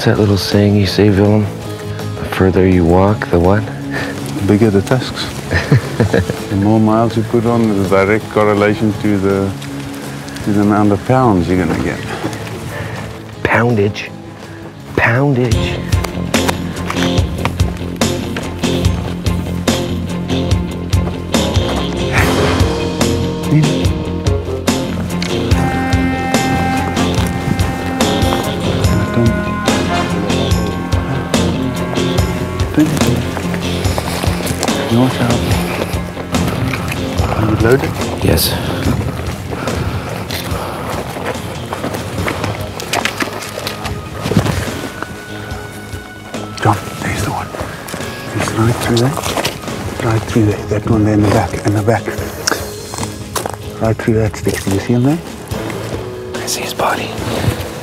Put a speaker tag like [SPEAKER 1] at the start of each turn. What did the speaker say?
[SPEAKER 1] What's that little saying you say, Willem? The further you walk, the what?
[SPEAKER 2] The bigger the tusks. The more miles you put on, there's a direct correlation to the amount of pounds you're gonna get.
[SPEAKER 1] Poundage. Poundage.
[SPEAKER 2] North out. Are you loaded?
[SPEAKER 1] Yes.
[SPEAKER 2] John, there's the one. It's right through there. Right through there. That one there in the back. In the back. Right through that stick. Do you see him there?
[SPEAKER 1] I see his body.